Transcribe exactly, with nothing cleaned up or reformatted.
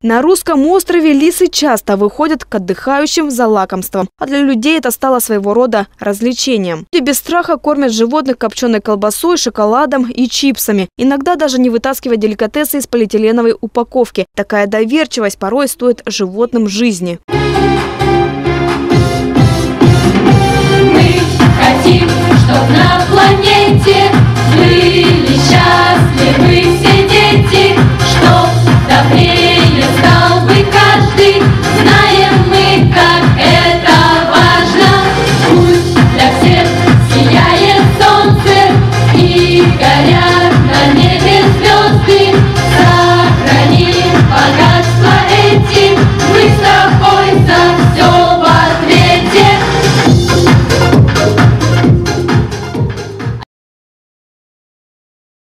На русском острове лисы часто выходят к отдыхающим за лакомством, а для людей это стало своего рода развлечением. Люди без страха кормят животных копченой колбасой, шоколадом и чипсами. Иногда даже не вытаскивая деликатесы из полиэтиленовой упаковки. Такая доверчивость порой стоит животным жизни. Мы хотим, чтоб на планете были счастливы.